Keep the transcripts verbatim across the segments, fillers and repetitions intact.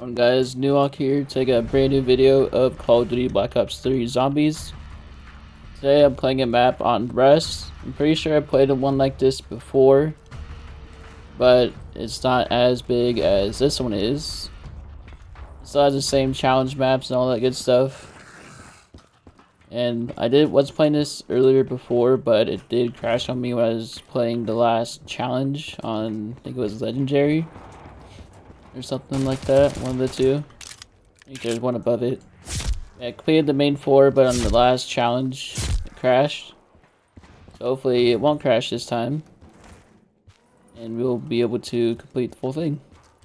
Um, guys, Newok here to take a brand new video of Call of Duty Black Ops three Zombies. Today I'm playing a map on Rest. I'm pretty sure I played a one like this before, but it's not as big as this one is. It still has the same challenge maps and all that good stuff. And I did was playing this earlier before, but it did crash on me when I was playing the last challenge on, I think it was Legendary or something like that, one of the two. I think there's one above it. Yeah, I completed the main four, but on the last challenge, it crashed. So hopefully it won't crash this time. And we'll be able to complete the full thing.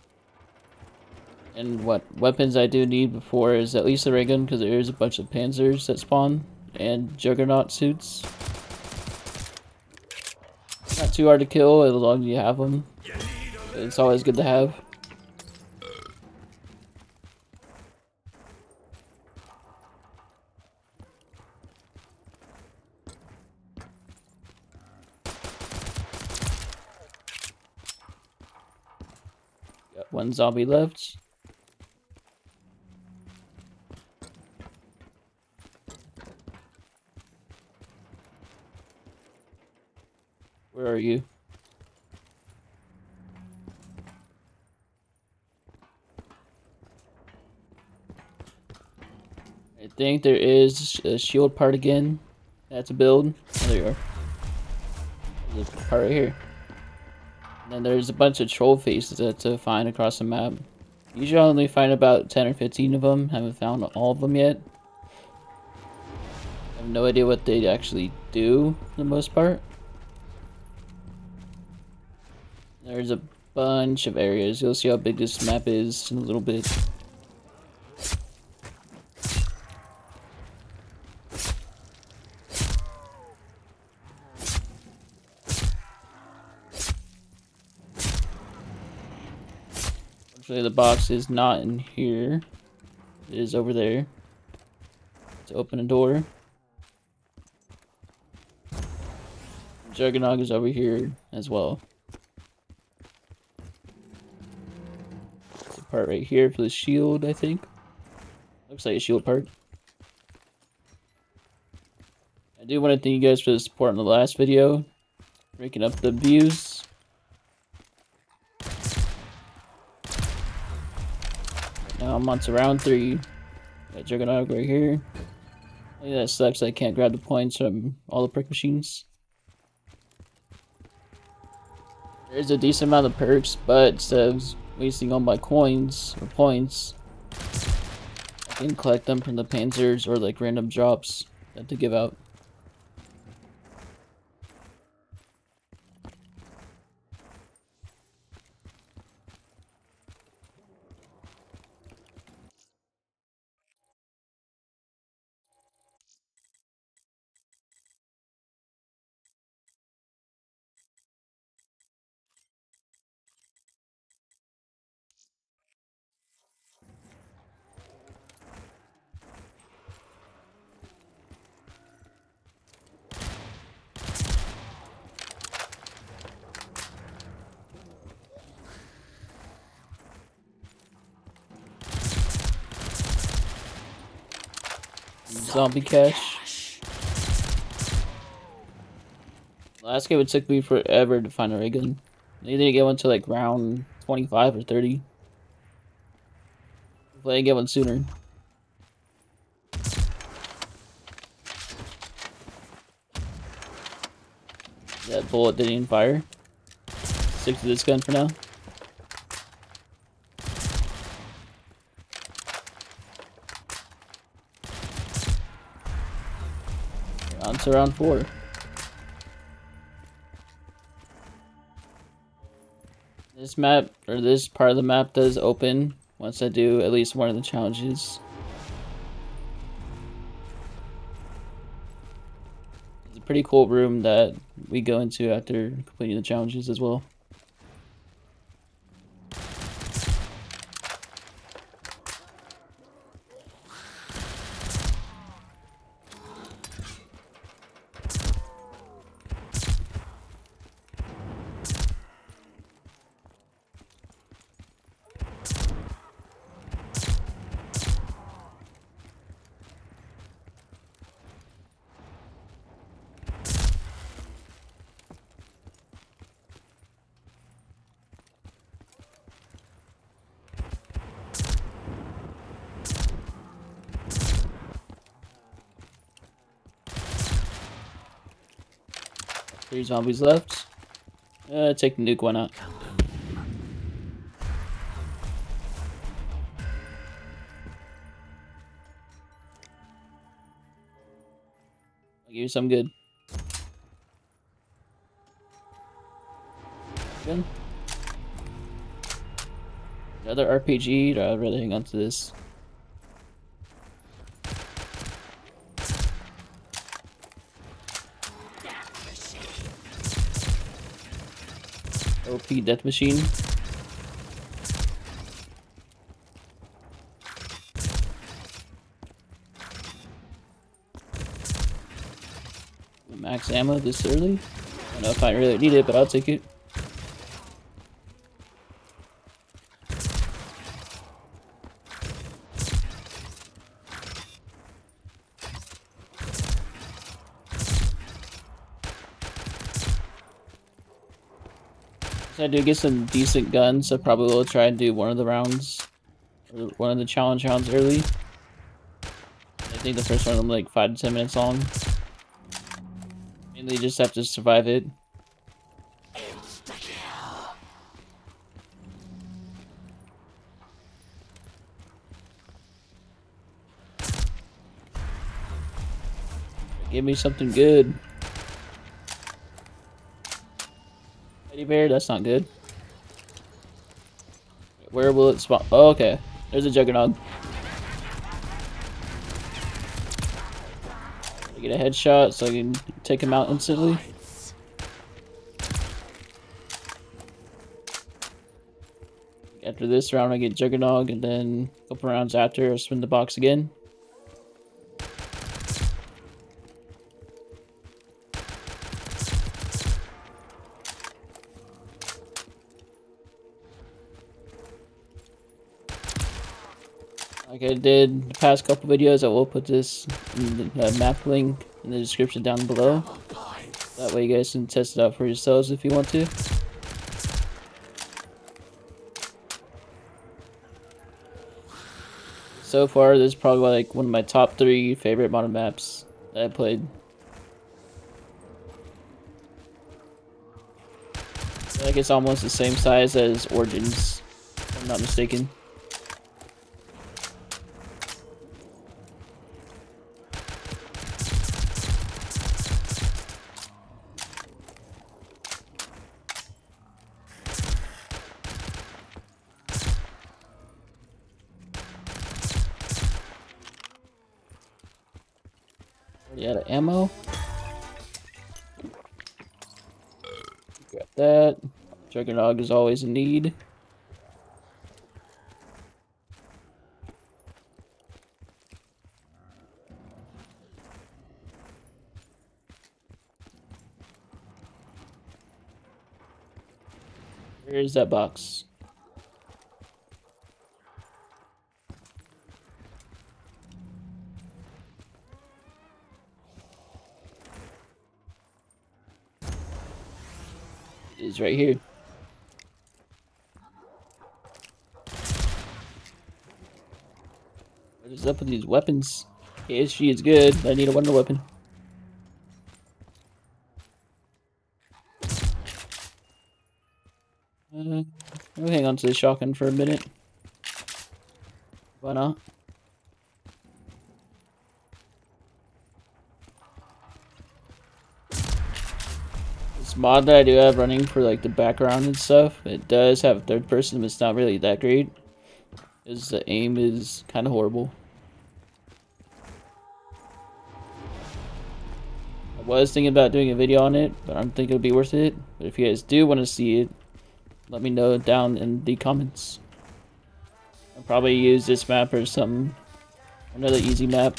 And what weapons I do need before is at least a ray gun, because there is a bunch of panzers that spawn, and juggernaut suits. Not too hard to kill as long as you have them. It's always good to have. Got one zombie left. Where are you? I think there is a shield part again. That's a build. Oh, there you are. There's a part right here. And then there's a bunch of troll faces that to find across the map. Usually I only find about ten or fifteen of them. Haven't found all of them yet. I have no idea what they actually do for the most part. There's a bunch of areas. You'll see how big this map is in a little bit. Actually, the box is not in here. It is over there. To open a door. Juggernaut is over here as well. There's a part right here for the shield, I think. Looks like a shield part. I do want to thank you guys for the support in the last video. Breaking up the views. Now I'm on to round three. Got Juggernaut right here. I think that sucks I can't grab the points from all the perk machines. There's a decent amount of perks, but instead of wasting all my coins or points, I can collect them from the panzers or like random drops that they give out. Zombie cache. Last game it took me forever to find a ray gun. I didn't get one until like round twenty-five or thirty. Hopefully I can get one sooner. That bullet didn't even fire. Stick to this gun for now. On to round four. This map, or this part of the map does open once I do at least one of the challenges. It's a pretty cool room that we go into after completing the challenges as well. Three zombies left. Uh, take the nuke, why not? I'll give you some good. Good. Another R P G, or I'd rather hang on to this. O P Death Machine. Max ammo this early? I don't know if I really need it, but I'll take it. If I do get some decent guns, I probably will try and do one of the rounds, or one of the challenge rounds early. I think the first one will be like five to ten minutes long. Mainly just have to survive it. Give me something good. Teddy bear, that's not good. Where will it spawn? Oh, okay. There's a Juggernaut. I get a headshot so I can take him out instantly. After this round, I get Juggernaut, and then a couple rounds after, I'll spin the box again. Like I did the past couple videos, I will put this in the uh, map link in the description down below. That way you guys can test it out for yourselves if you want to. So far, this is probably like one of my top three favorite modern maps that I played. I feel like it's almost the same size as Origins, if I'm not mistaken. Already out of ammo. Grab that. Juggernaut is always in need. Where's that box? It is right here. What is up with these weapons? K S G is good, but I need a wonder weapon. Uh, I'll hang on to the shotgun for a minute. Why not? This mod that I do have running for like the background and stuff, it does have third person, but it's not really that great. Because the aim is kind of horrible. I was thinking about doing a video on it, but I don't think it'll be worth it. But if you guys do want to see it, let me know down in the comments. I'll probably use this map or something. Another easy map.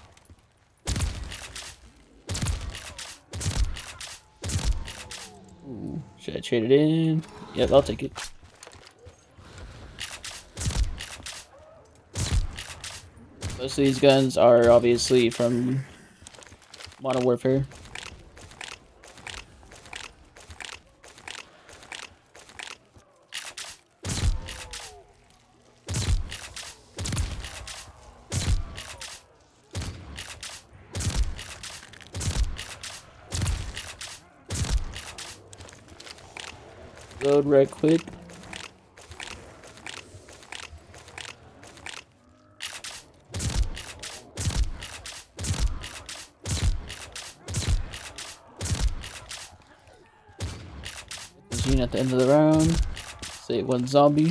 Ooh, should I trade it in? Yep, I'll take it. Most of these guns are obviously from Modern Warfare. Load right quick. Gene at the end of the round. Save one zombie.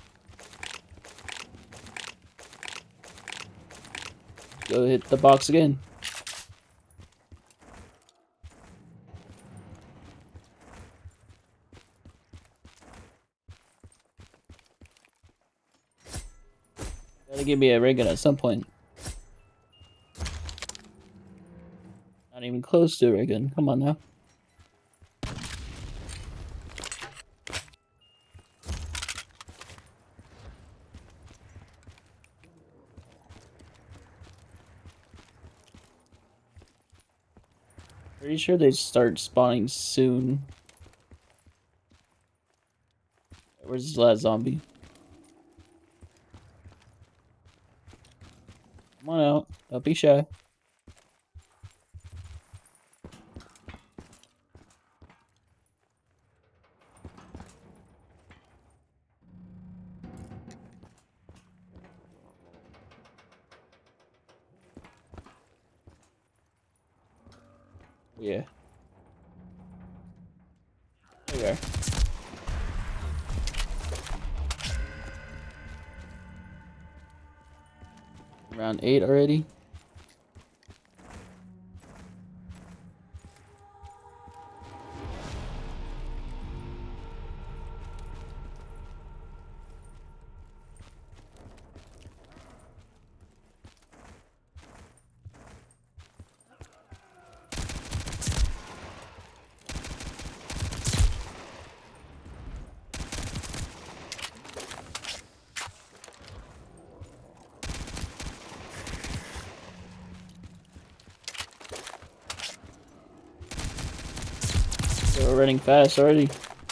Go hit the box again. Gotta give me a ray gun at some point. Not even close to a ray gun. Come on now. Pretty sure they start spawning soon. Where's this last zombie? Come on out. Don't be shy. Yeah. There you are. Round eight already. We're running fast already.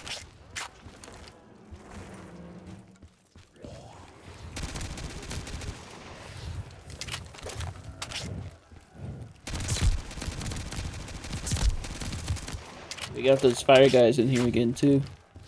We got those fire guys in here again too.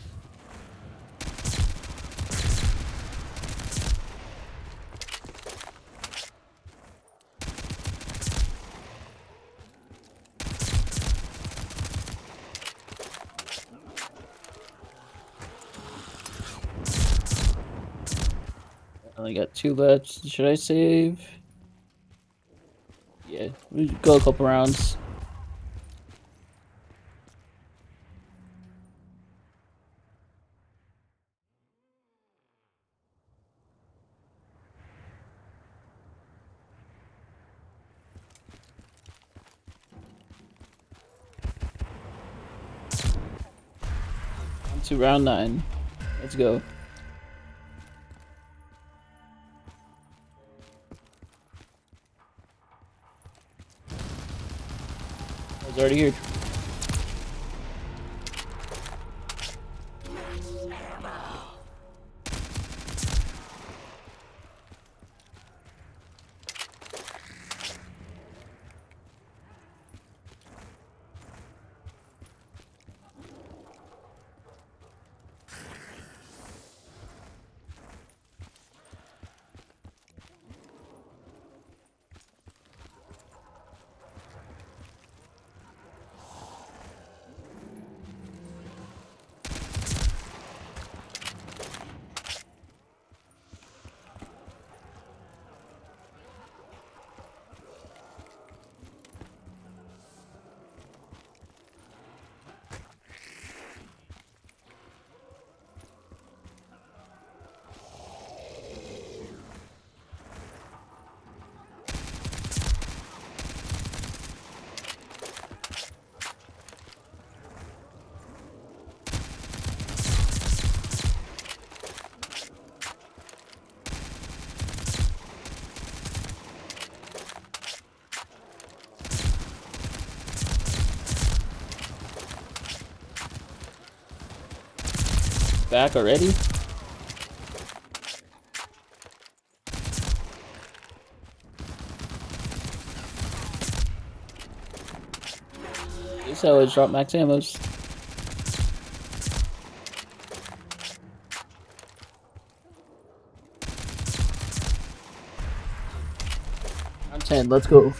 I only got two left. Should I save? Yeah, we go a couple rounds. On to round nine. Let's go. I was already here. Back already? This how I drop max ammos. ten, let's go.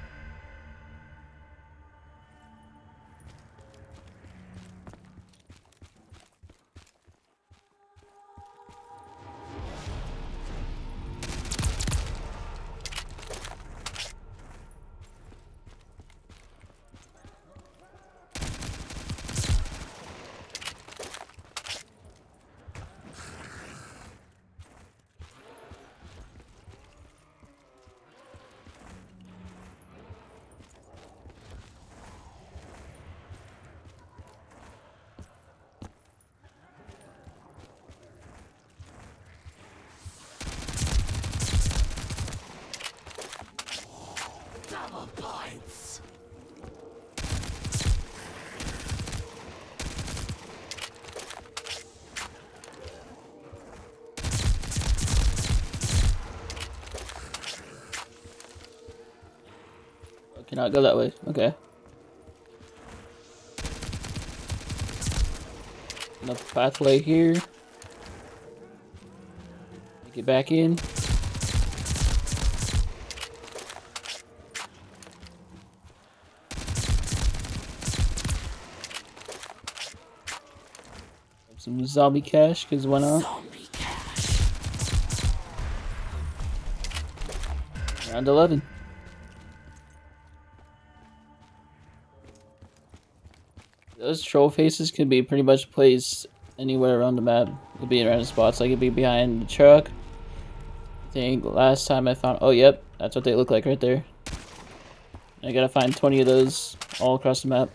Cannot go that way. Okay. Enough pathway here. Get back in. Some zombie cash, because why not? Zombie cash. Round eleven. Those troll faces can be pretty much placed anywhere around the map. It'd be in random spots, like it'd be behind the truck. I think last time I found, oh yep, that's what they look like right there. I gotta find twenty of those all across the map.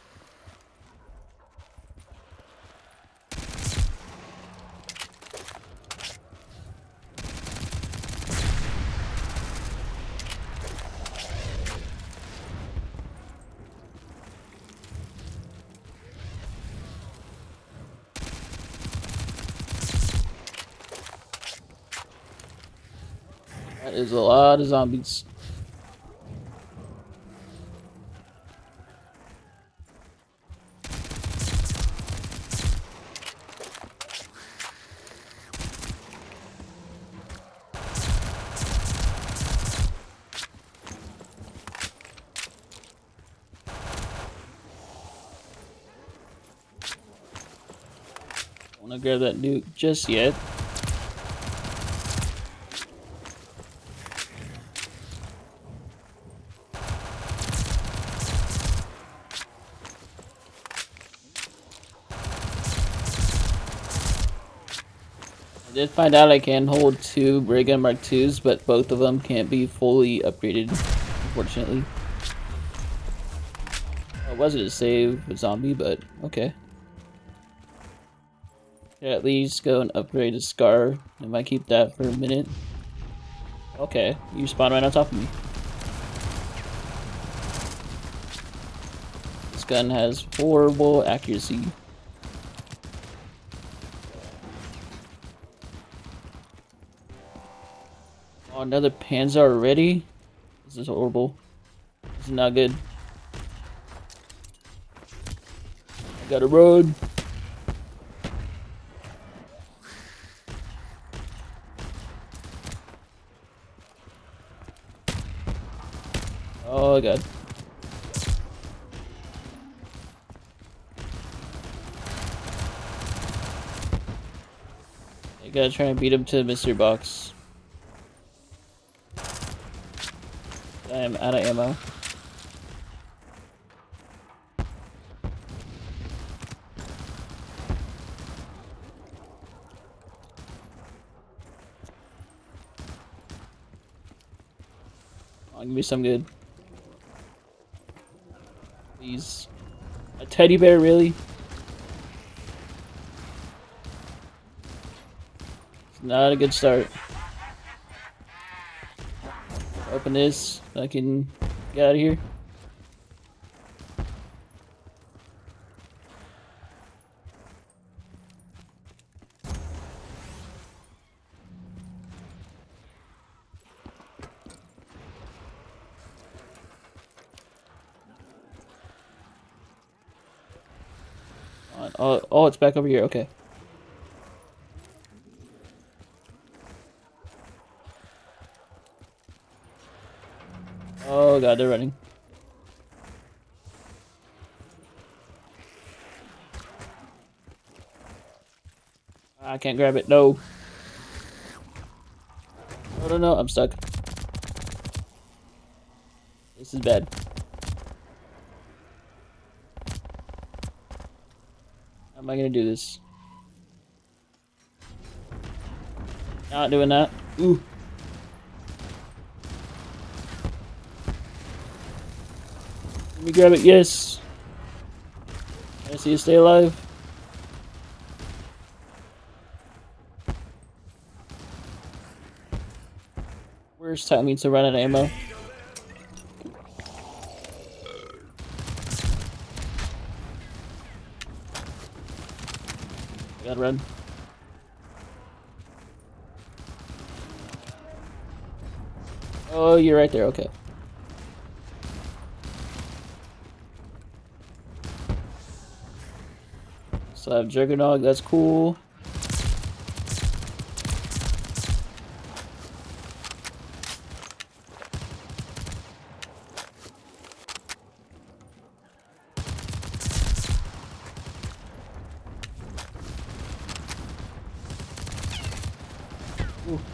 That is a lot of zombies. I want to grab that nuke just yet. I did find out I can hold two ray gun Mark twos, but both of them can't be fully upgraded, unfortunately. I wasn't to save a zombie, but okay. Yeah, at least go and upgrade a Scar. I might keep that for a minute. Okay, you spawn right on top of me. This gun has horrible accuracy. Oh, another Panzer already? This is horrible. This is not good. I gotta run. Oh god. I gotta try and beat him to mystery box. I am out of ammo. Oh, give me some good. Please. A teddy bear, really? It's not a good start. Open this so I can get out of here. Oh, oh, it's back over here. Okay. Oh god, they're running. I can't grab it. No. No, no, no. I'm stuck. This is bad. How am I gonna do this? Not doing that. Ooh. Let me grab it. Yes. I see you stay alive. Worst timing to run out of ammo. I gotta run. Oh, you're right there. Okay. So I have Juggernog. That's cool. Ooh.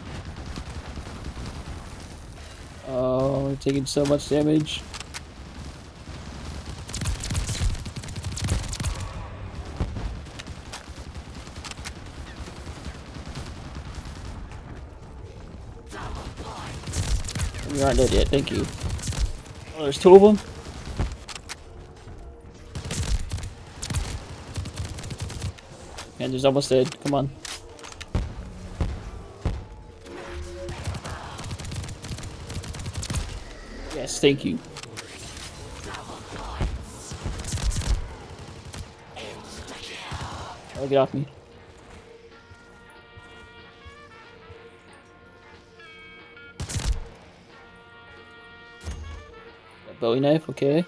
Oh, we're taking so much damage. We aren't dead yet, thank you. Oh, there's two of them? And there's almost dead, come on. Yes, thank you. Oh, get off me. A Bowie knife, okay.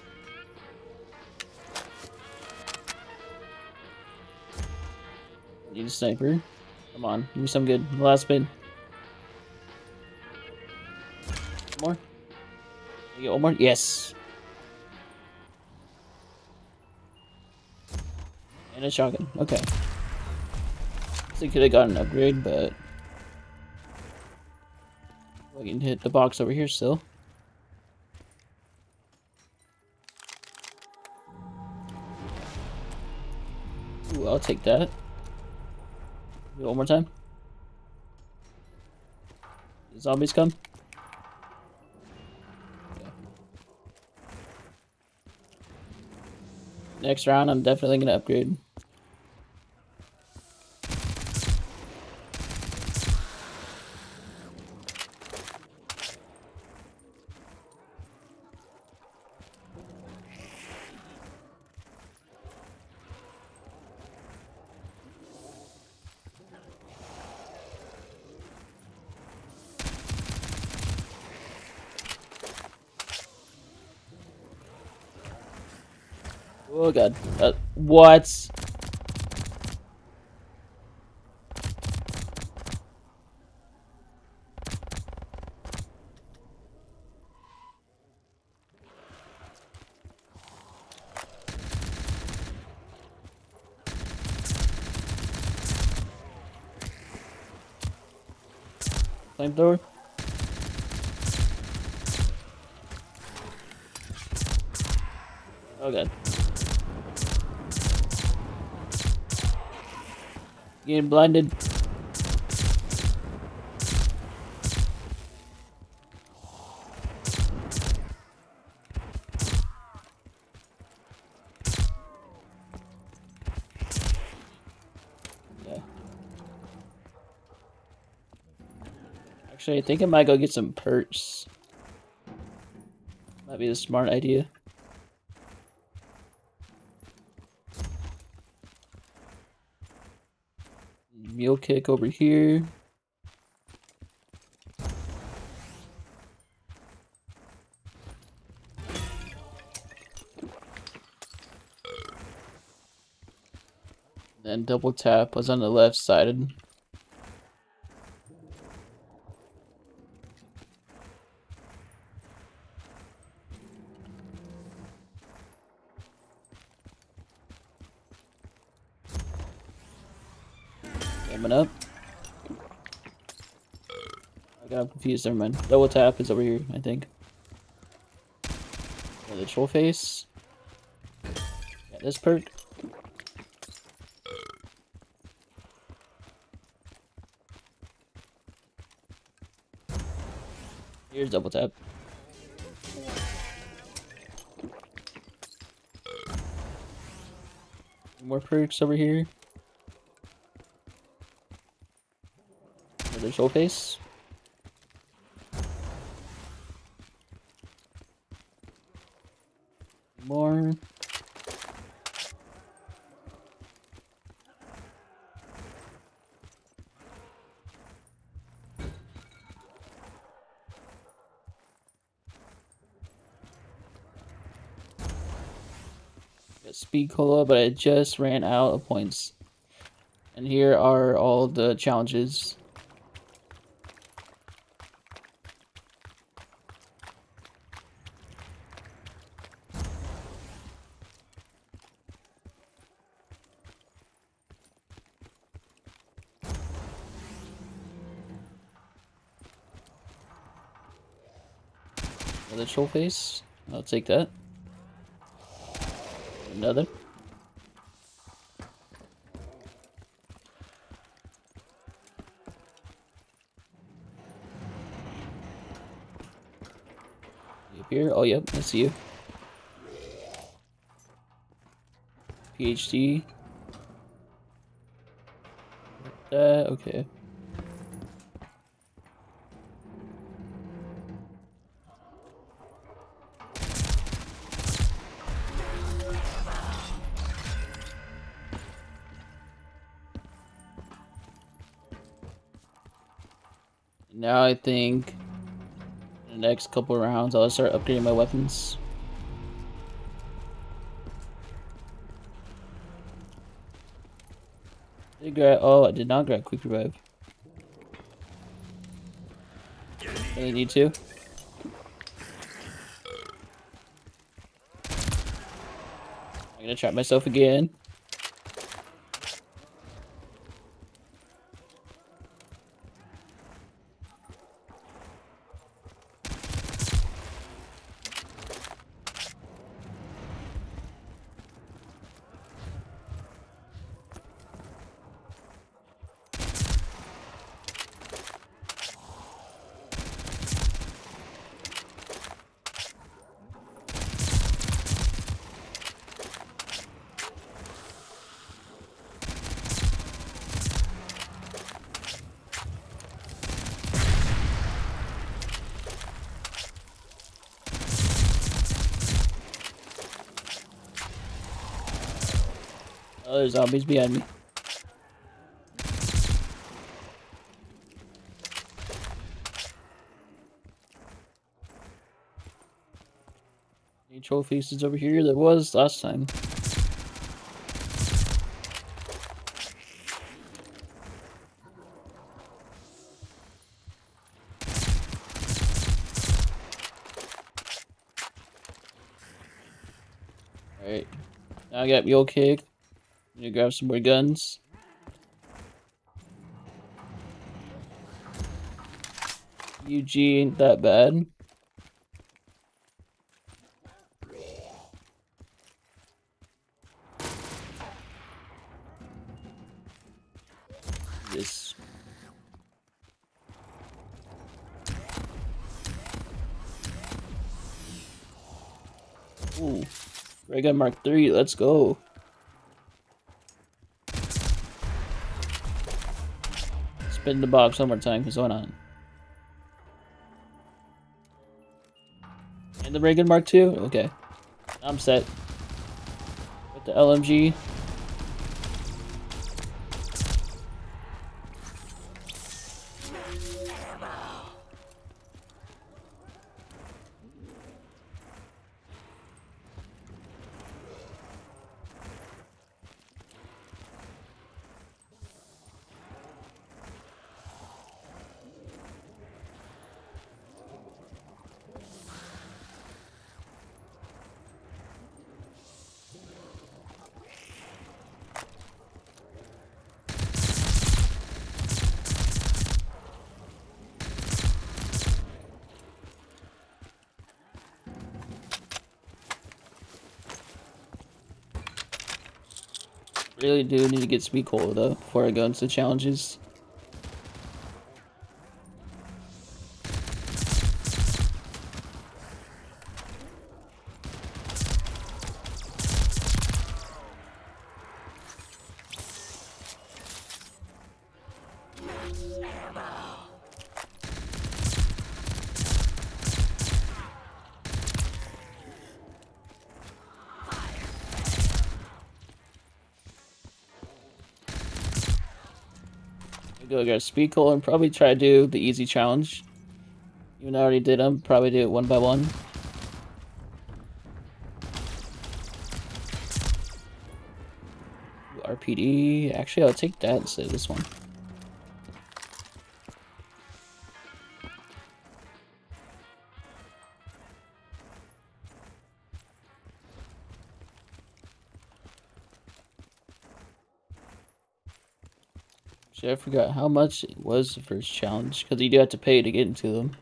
Need a sniper. Come on, give me some good. Last spin. One more. Can I get one more? Yes. And a shotgun. Okay. I could have gotten an upgrade, but we can hit the box over here still. Ooh, I'll take that. Do it one more time. The zombies come. Okay. Next round, I'm definitely gonna upgrade. Oh god. Uh, what? Flamethrower? Oh god. Getting blinded. Yeah. Actually, I think I might go get some perks. Might be a smart idea. Mule kick over here. Then double tap was on the left side. Coming up. I got confused, never mind. Double tap is over here, I think. Yeah, the troll face. Yeah, this perk. Here's double tap. More perks over here. Another troll face. More. Got speed cola, but I just ran out of points. And here are all the challenges. Another troll face. I'll take that. Another. You up here? Oh, yep, I see you. PhD. That, okay. Now I think in the next couple of rounds I'll start upgrading my weapons. Did grab, oh, I did not grab quick revive. Really need to. I'm gonna trap myself again. Oh, there's zombies behind me. Any trophies is over here? There was last time. Alright. Now I got Mule Kick. I'm gonna grab some more guns. U G ain't that bad. This. Ooh. Ray Gun Mark three, let's go. Spin the box one more time, because why not? And the Ray Gun Mark two? Okay. I'm set. With the L M G. Really do need to get Speed Cola though before I go into the challenges. Go get Speed Cola and probably try to do the easy challenge. Even though I already did them, probably do it one by one. R P D. Actually, I'll take that instead of this one. Actually, I forgot how much it was the first challenge, because you do have to pay to get into them.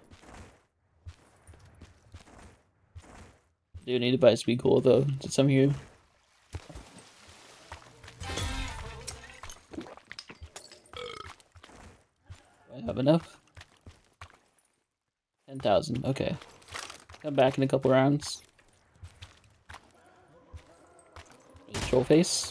Do need to buy Speed Cola though. Did some here? Do I have enough? ten thousand. Okay. Come back in a couple rounds. Troll face.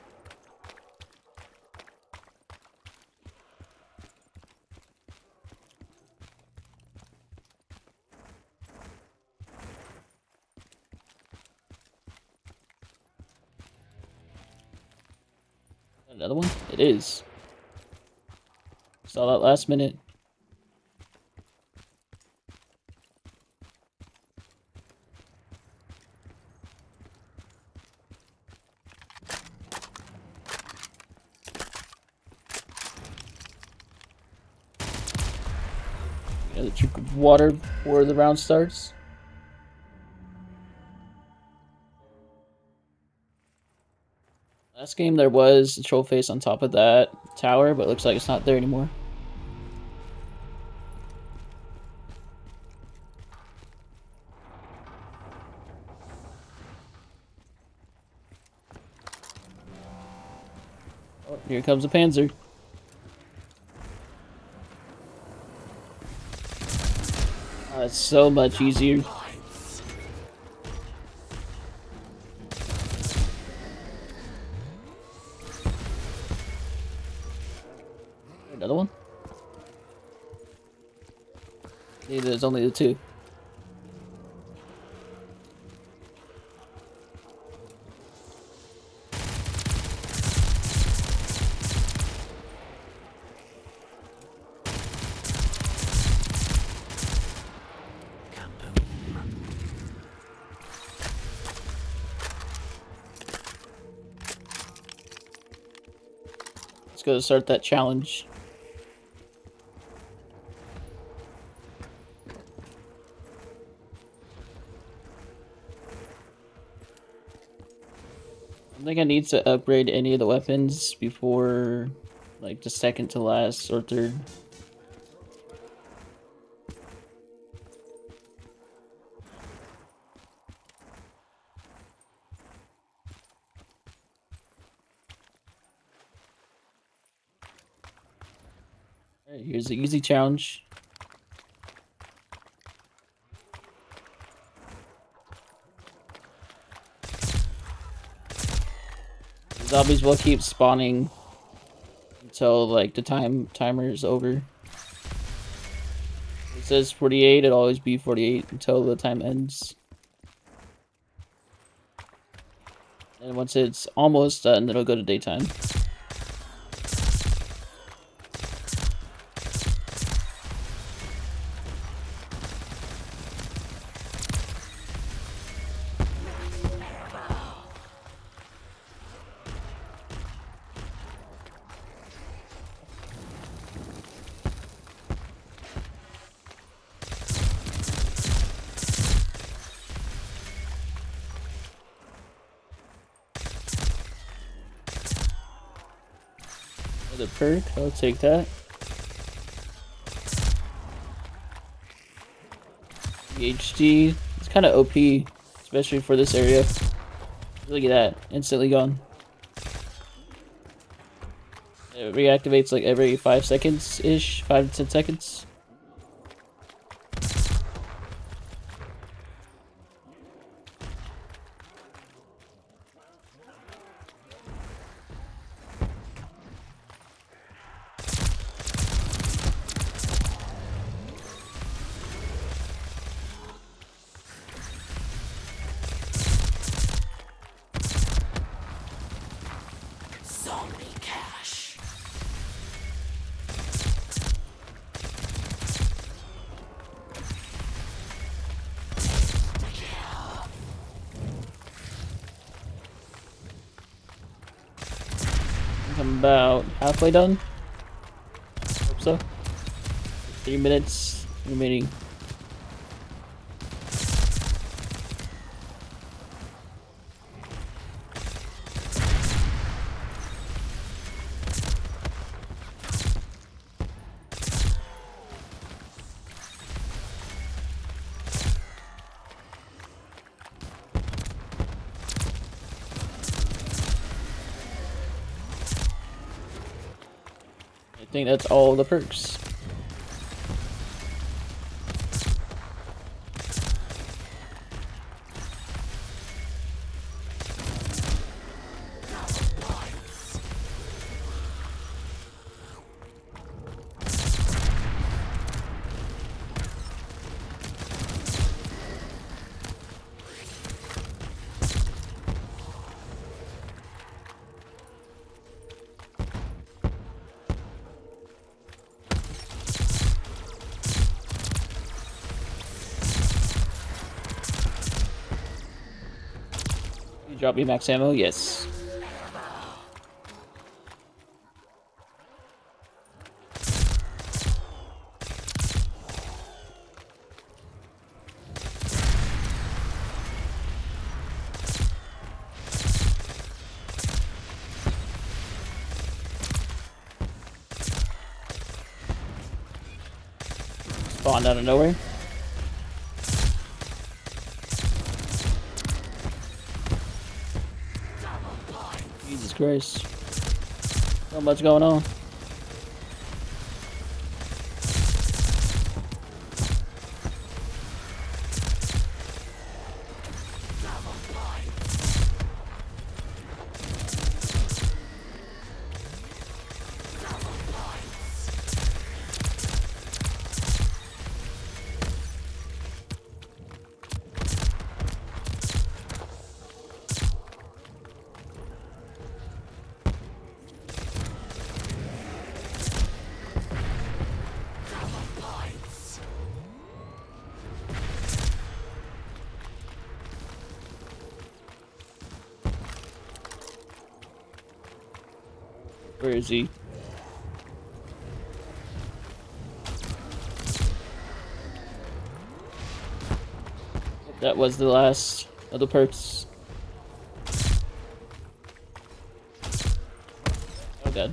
Another one? It is. Saw that last minute. Another drink of water before the round starts. Last game there was a troll face on top of that tower, but it looks like it's not there anymore. Oh, here comes a Panzer. Oh, it's so much easier. Another one? See, there's only the two. Let's go start that challenge. I think I need to upgrade any of the weapons before, like, the second to last or third. Alright, here's the easy challenge. Zombies will keep spawning until like the time timer is over. It says forty-eight, it'll always be forty-eight until the time ends. And once it's almost done, it'll go to daytime. Another perk, I'll take that. The H D, it's kind of O P, especially for this area. Look at that, instantly gone. It reactivates like every five seconds ish, five to ten seconds. I'm about halfway done. Hope so. Three minutes remaining. I think that's all the perks. You drop me max ammo? Yes. Spawned out of nowhere. Jesus Christ. So much going on. Where is he? That was the last of the perks. Oh god.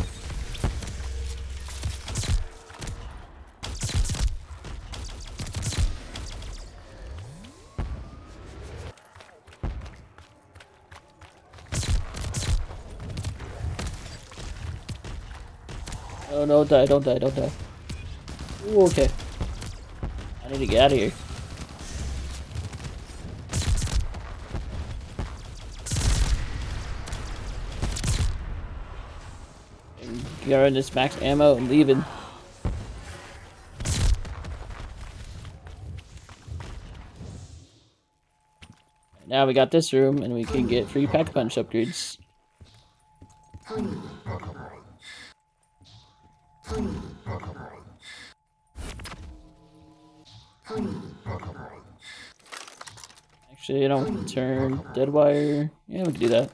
Oh no, don't die, don't die, don't die. Ooh, okay. I need to get out of here. And grabbing this max ammo and leaving. Now we got this room and we can get free pack punch upgrades. Actually, I don't turn dead wire. Yeah, we can do that.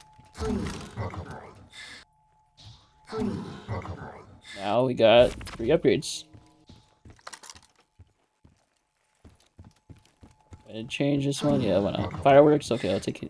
Now we got three upgrades. And change this one. Yeah, why not? Fireworks. Okay, I'll take it.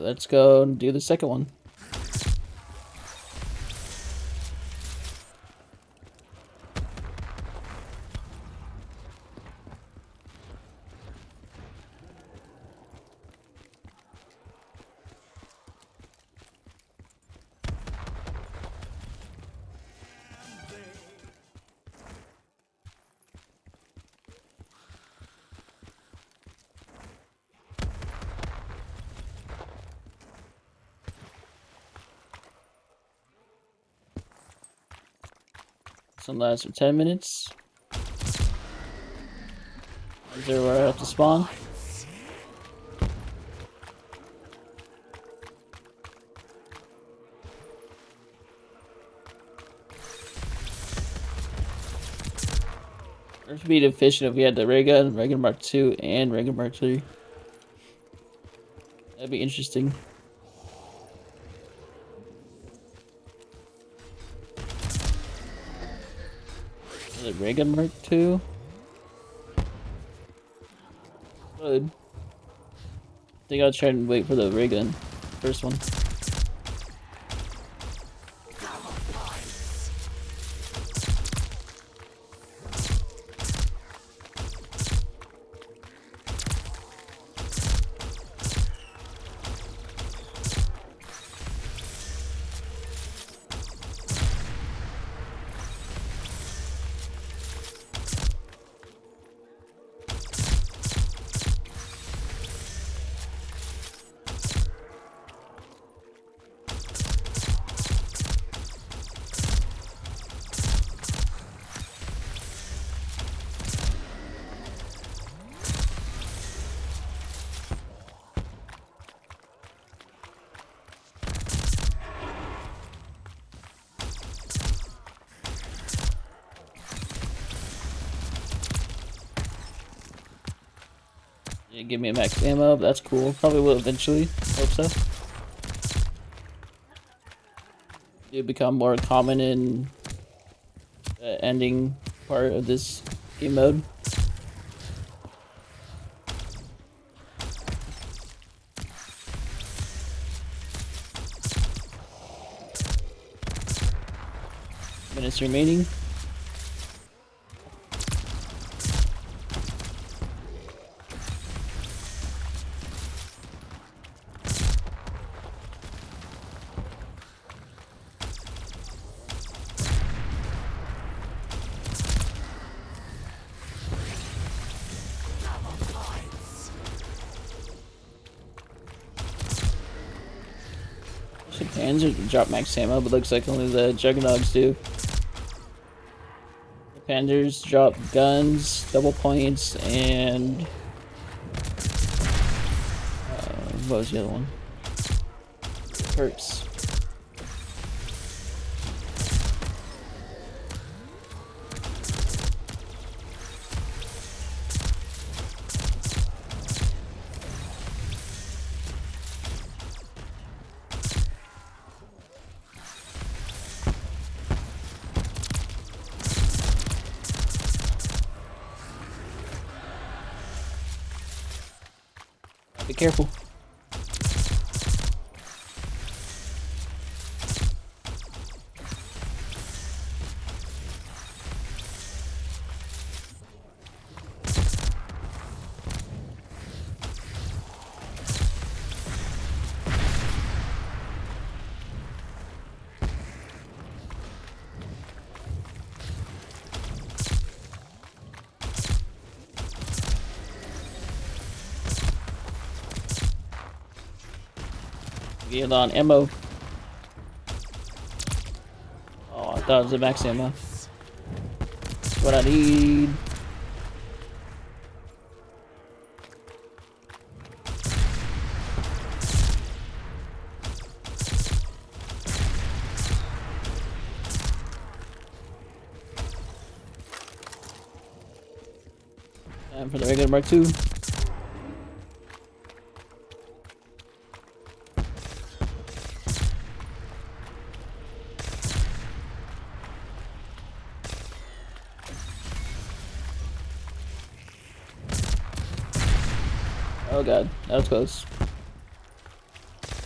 let's go and do the second one. This one lasts for ten minutes. Is there where I have to spawn? It would be efficient if we had the ray gun, ray gun Mark two, and ray gun Mark three. That'd be interesting. The ray gun Mark two. Good. I think I'll try and wait for the ray gun. First one. Yeah, give me a max ammo, but that's cool. Probably will eventually. Hope so. It'll become more common in the ending part of this game mode. Minutes remaining. Panzers drop max ammo, but looks like only the Juggernauts do. The Panzers drop guns, double points, and uh, what was the other one? Perks. Be careful. Get on ammo. Oh, I thought it was a max ammo. That's what I need. Time for the regular Mark two. Oh god, that was close.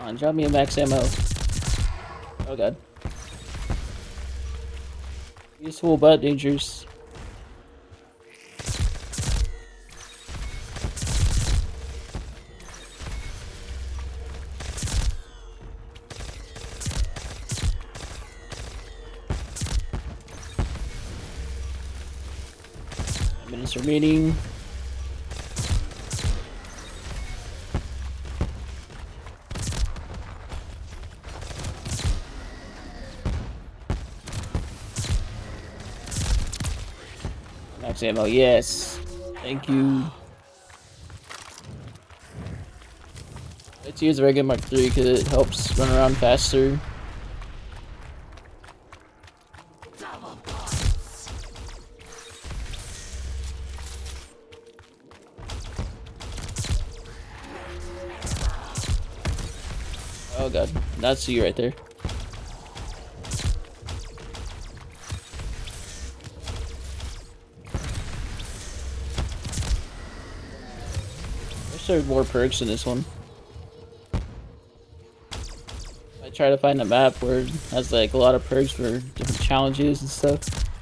on, drop me a max ammo. Oh god. Useful but dangerous. Minutes remaining. Max ammo, yes. Thank you. Let's use the regular Mark three because it helps run around faster. Oh god, that's you right there. There's more perks in this one. I try to find a map where it has like a lot of perks for different challenges and stuff.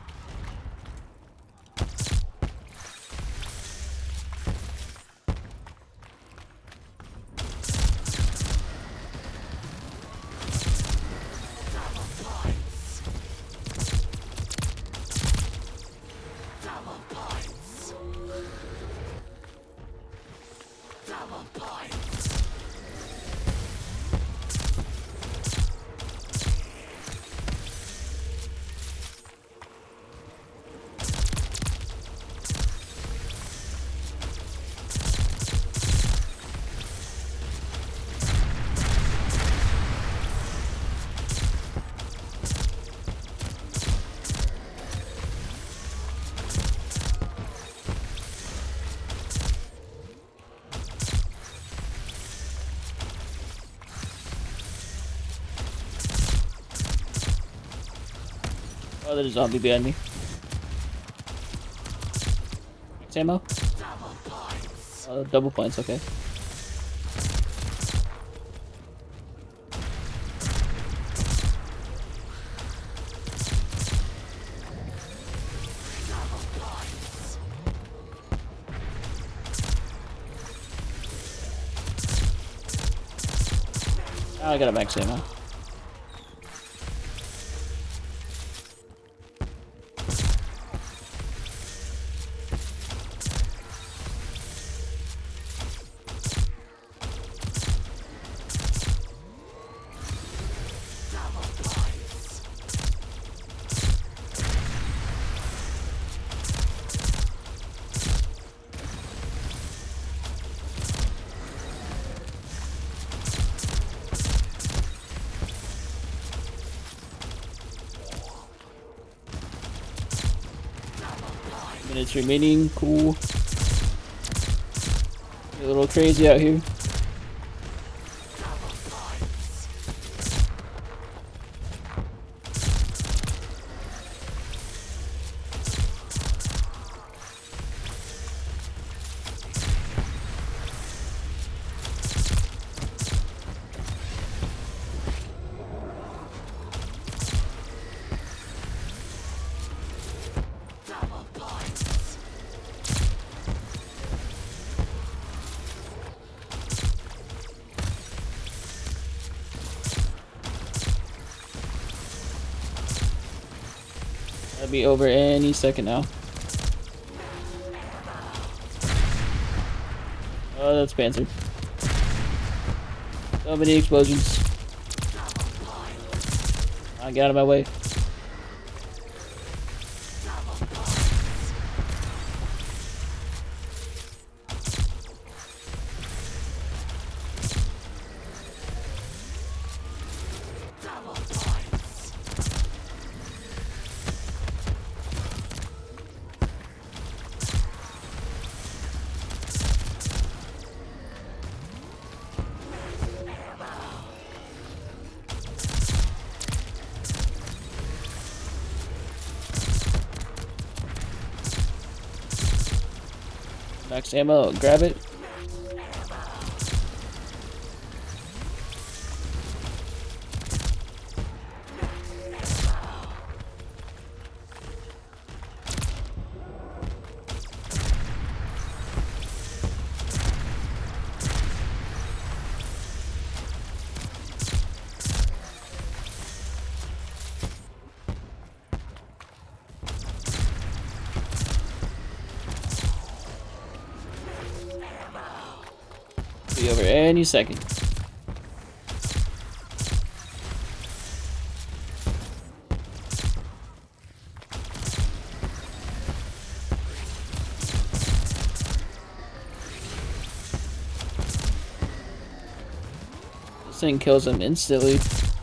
Oh, there's a zombie behind me. Max ammo? Uh, double points, okay. Now I got a max ammo. Minutes remaining, cool. A little crazy out here. That'll be over any second now. Oh, that's Panzer. So many explosions. I get out of my way. Max ammo, grab it. any second. This thing kills him instantly.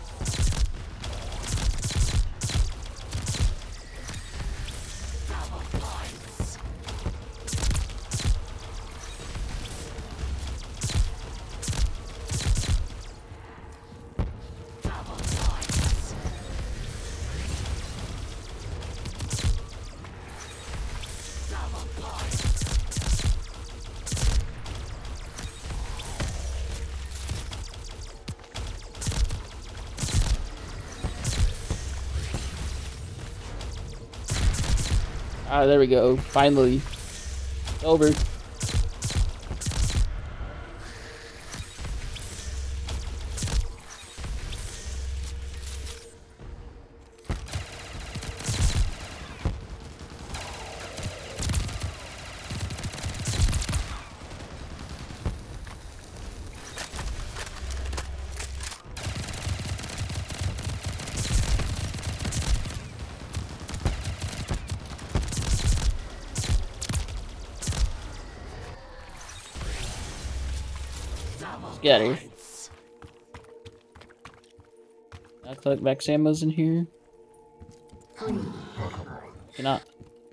Ah, there we go. Finally. It's over. Get out of here. I collect max ammos in here. Cannot.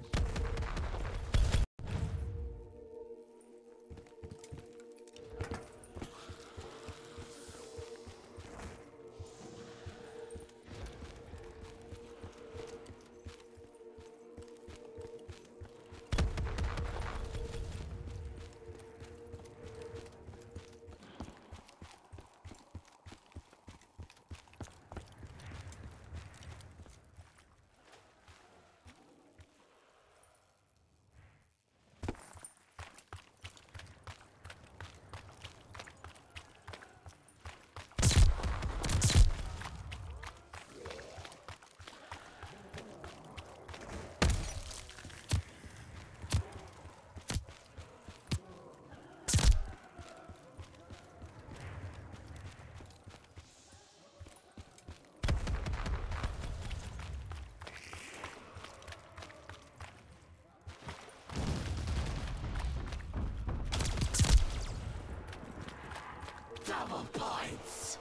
Double points.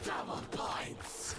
Double points.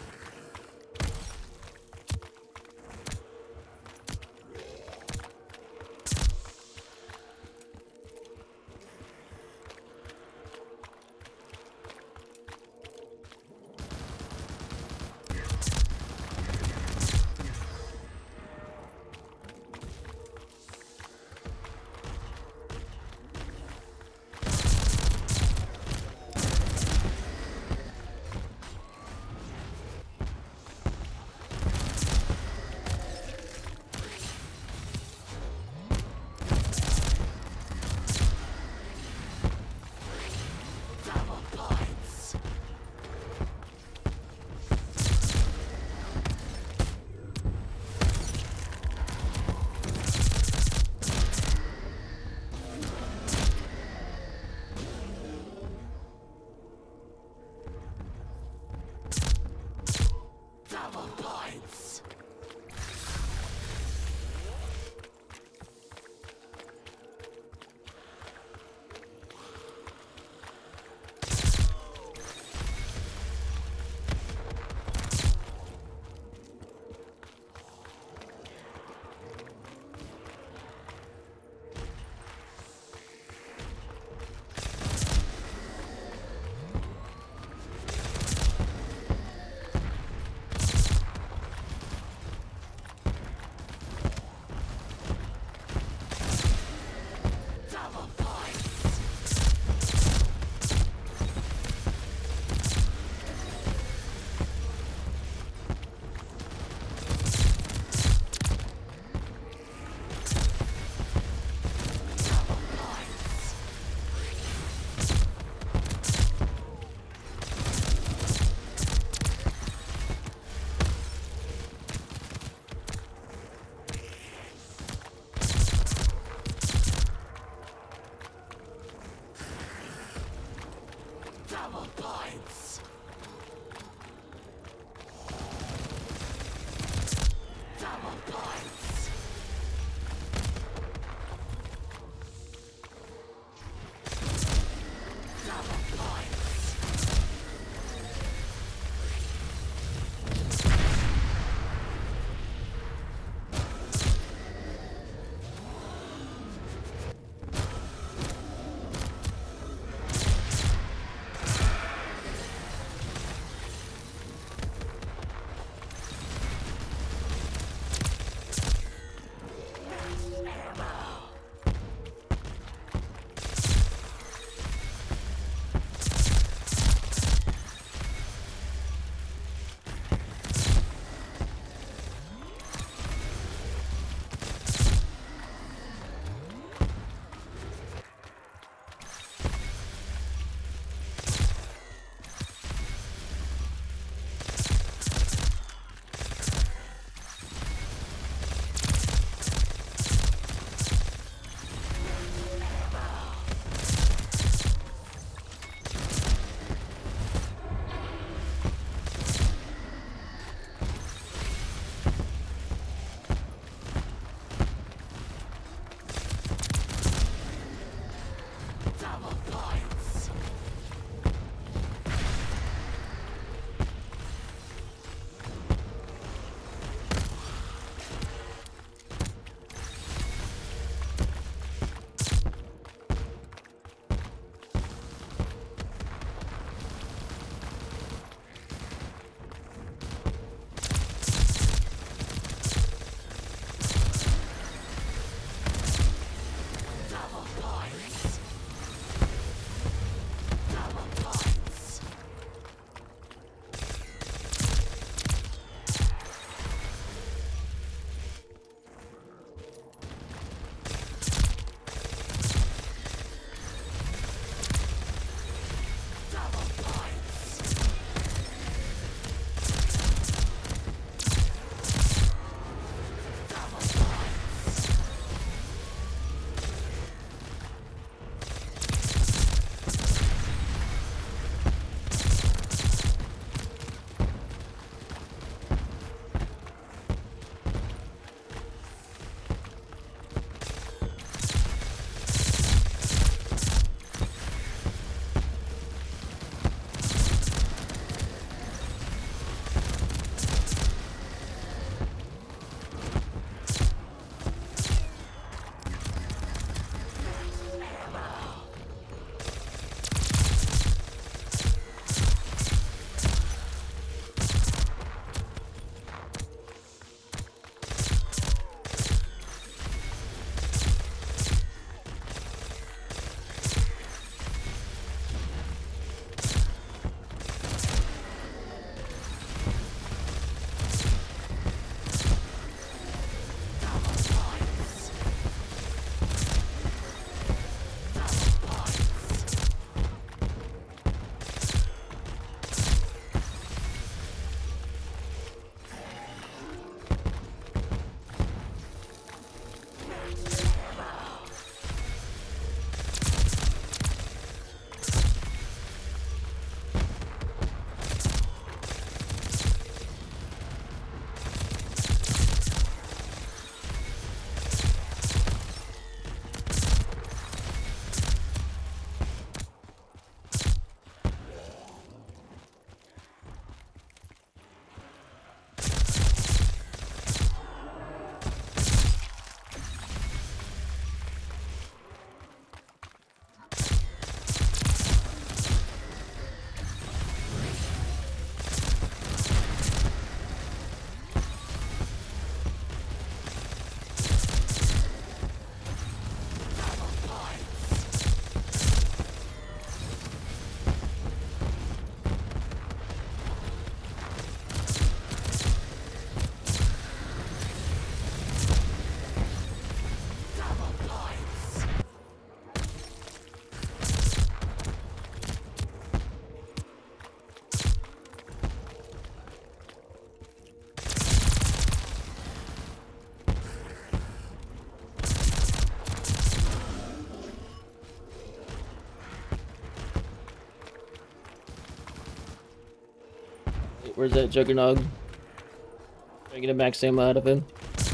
Wait, where's that Juggernog? Try to get a max ammo out of him.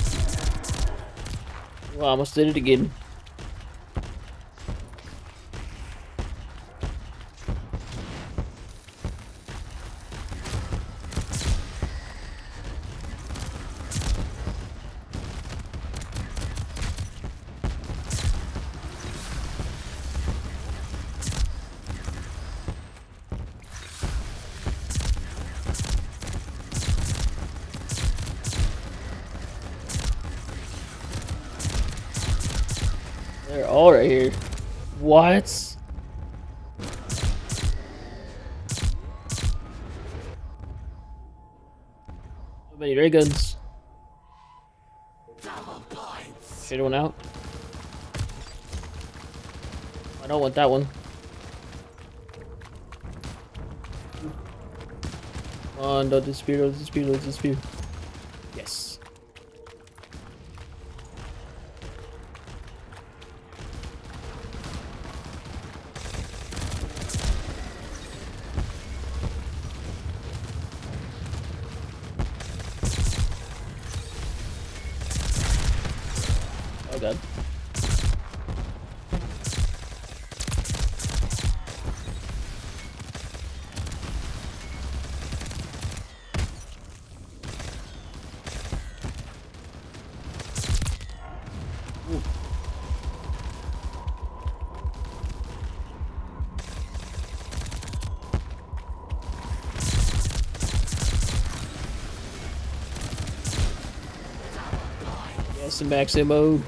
Well, I almost did it again. They're all right here. What? So many ray guns. Shade one out. I don't want that one. Come on, don't disappear, don't disappear, don't disappear. Yes. Oh god. Ooh. Yes, some max ammo.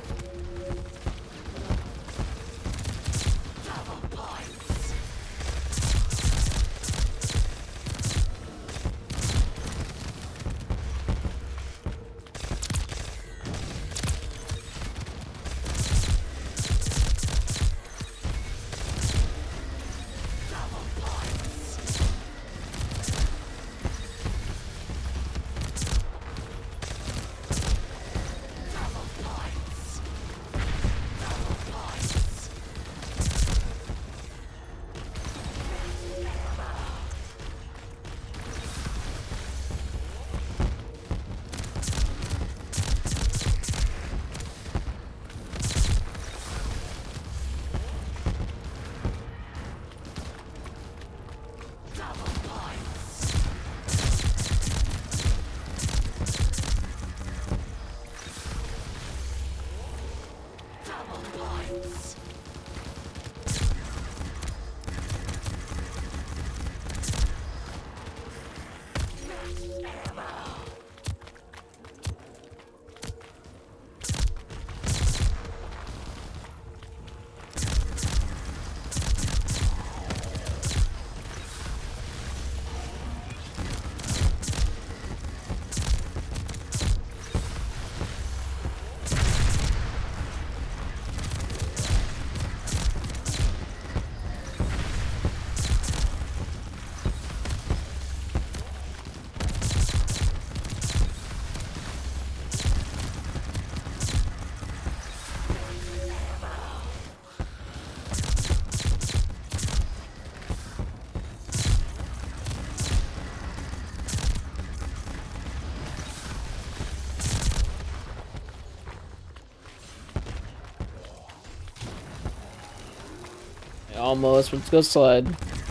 Almost. Let's go slide.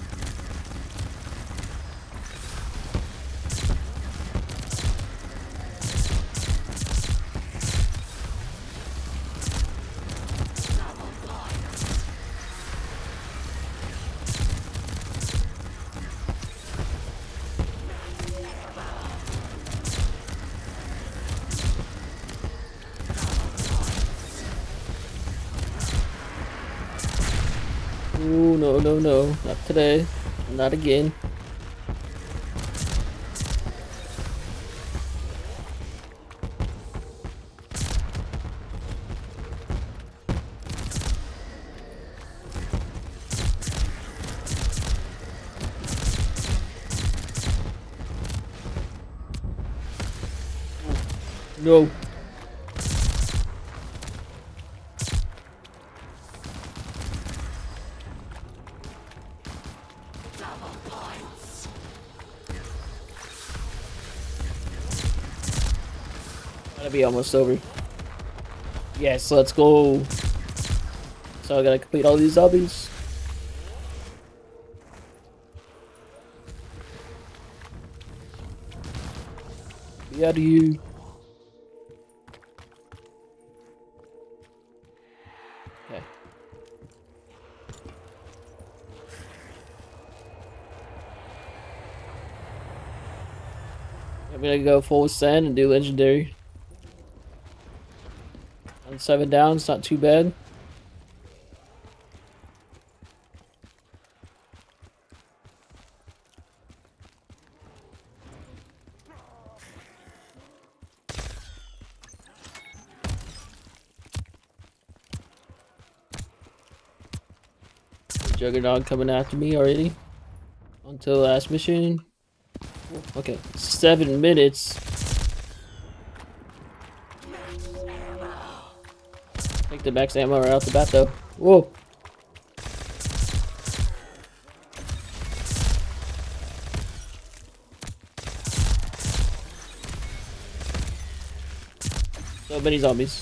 Ooh, no, no, no. Not today. Not again. No. Gotta be almost over. Yes, let's go. So I gotta complete all these zombies. Be out of here. Okay. I'm gonna go full send and do legendary. On seven down, it's not too bad. Juggernaut coming after me already. Until the last mission. Okay, seven minutes. Take the max ammo right out the bat though. Whoa. So many zombies.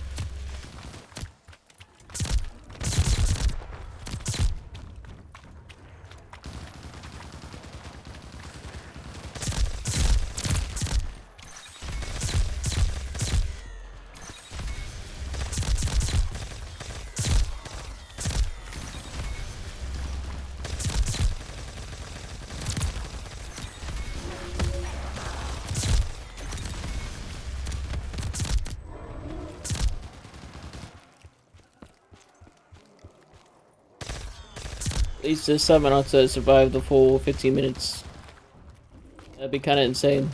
At least this time I don't have to survive the full fifteen minutes. That'd be kind of insane.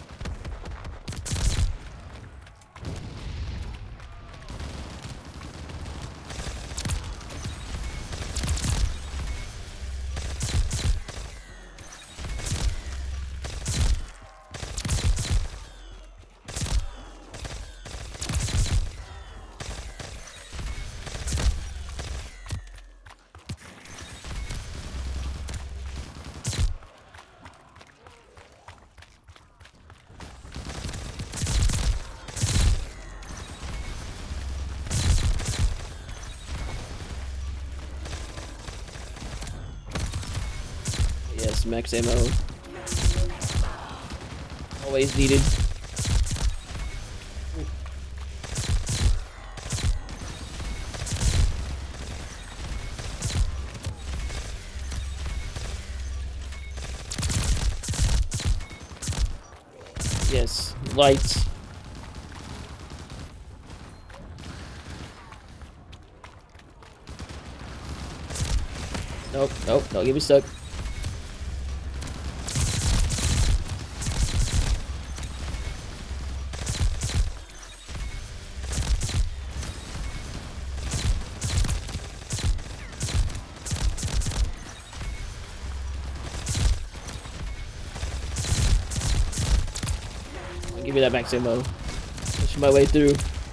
Yes, max ammo. Always needed. Yes, lights. Nope, nope, don't get me stuck. Give me that max ammo. Pushing my way through.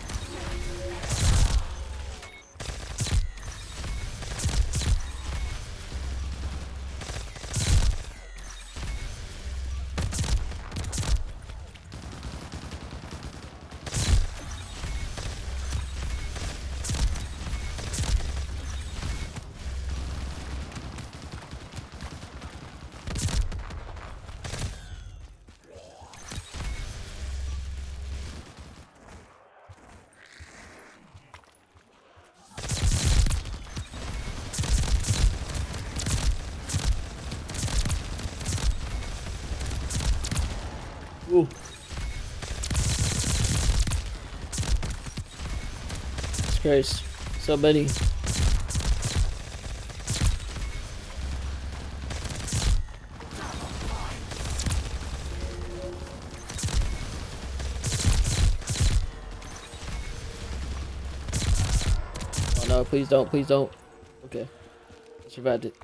Ooh. Jesus Christ. So many. Oh no, please don't, please don't. Okay. I survived it.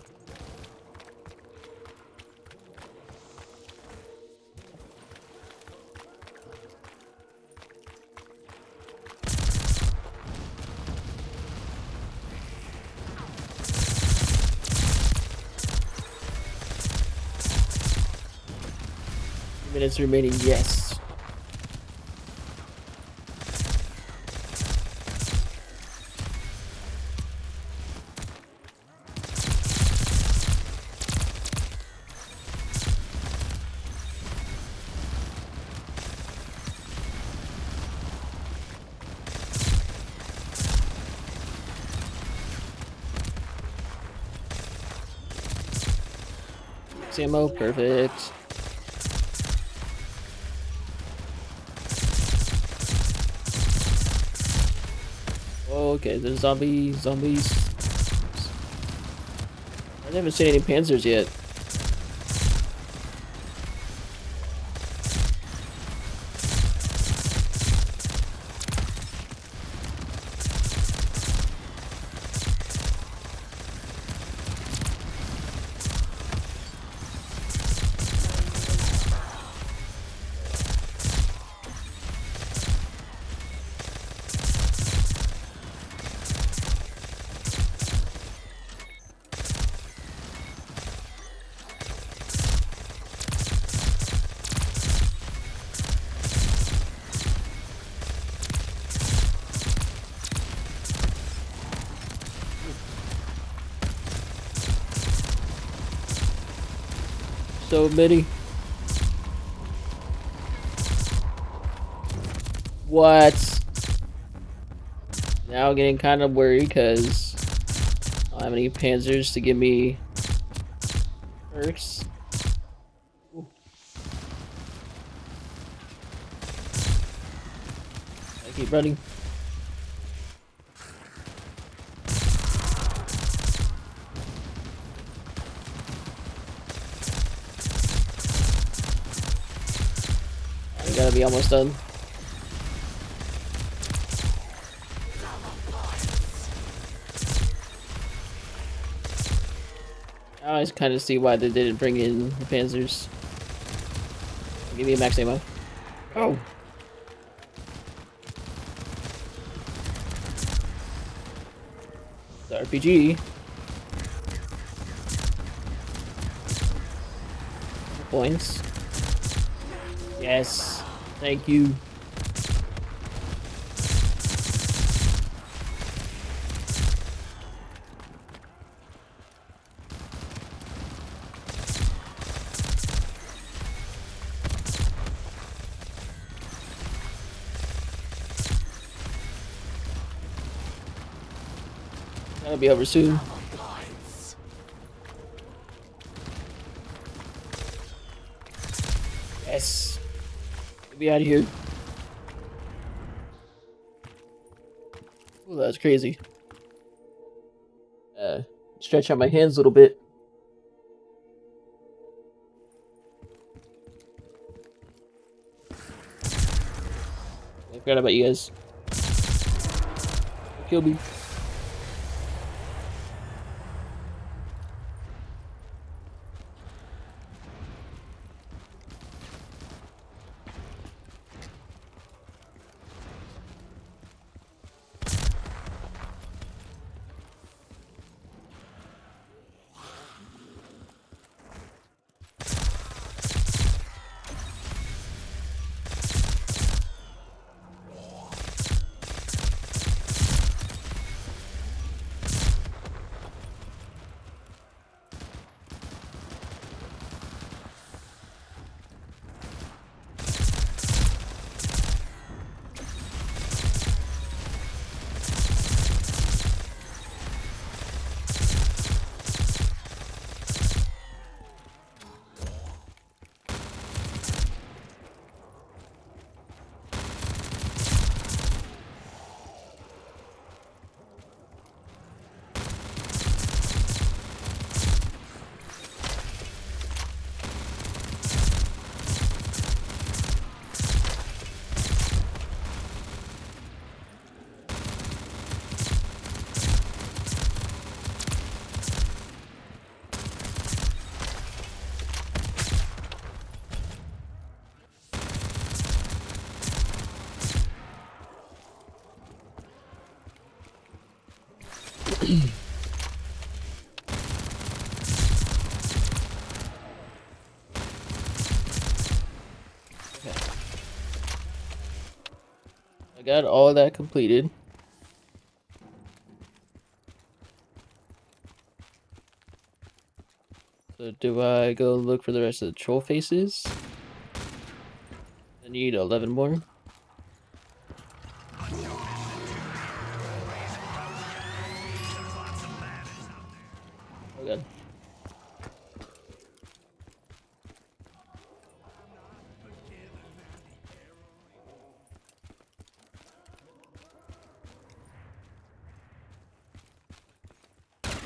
Minutes remaining, yes. Ammo, perfect. Okay, there's zombies, zombies. I haven't seen any panzers yet. So many. What? Now I'm getting kind of worried because I don't have any panzers to give me perks. Ooh. I keep running. I gotta be almost done. I always kind of see why they didn't bring in the panzers. Give me a max ammo. Oh! The R P G. Points. Yes. Thank you. That'll be over soon. Yes. Get me out of here. Oh, that's crazy. Uh, stretch out my hands a little bit. I forgot about you guys. Kill me. I got all that completed. So do I go look for the rest of the troll faces? I need eleven more. Oh god.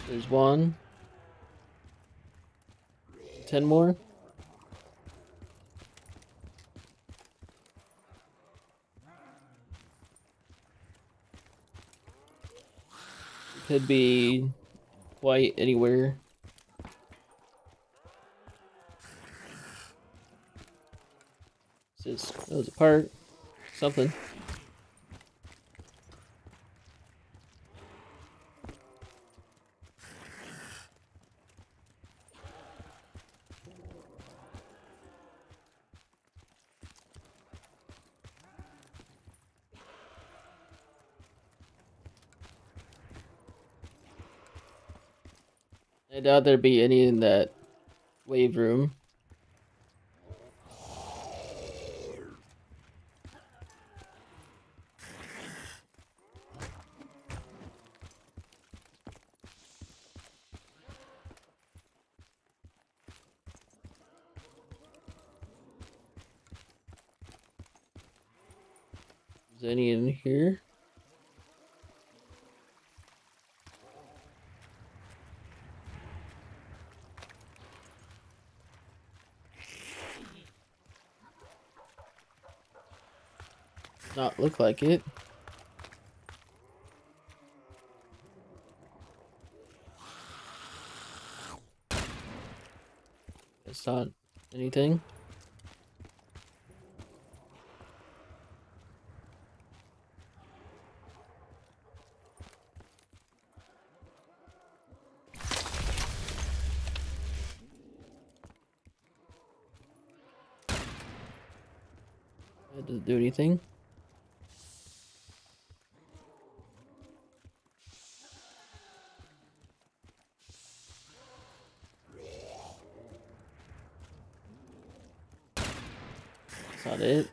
There's one. Ten more. Could be quite anywhere. Just that was a part. Something. I doubt there'd be any in that wave room. Is there any in here? Not look like it. It's not anything. That doesn't do anything. That's not it.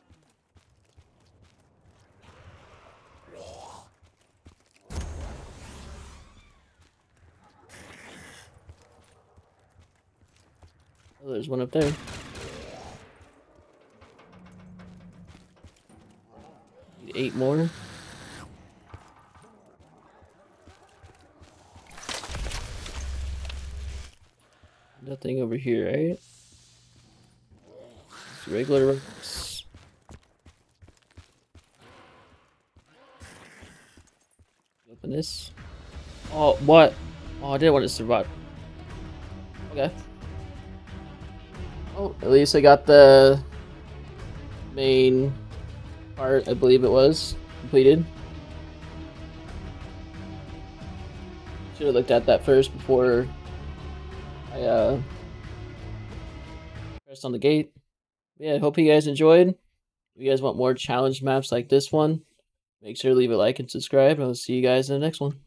Oh, there's one up there. Need eight more. Nothing over here, right? Just regular rocks. Open this. Oh, what? Oh, I didn't want to survive. Okay. Oh, at least I got the main part, I believe it was, completed. Should have looked at that first before I uh, pressed on the gate. Yeah, I hope you guys enjoyed. If you guys want more challenge maps like this one, make sure to leave a like and subscribe, and I'll see you guys in the next one.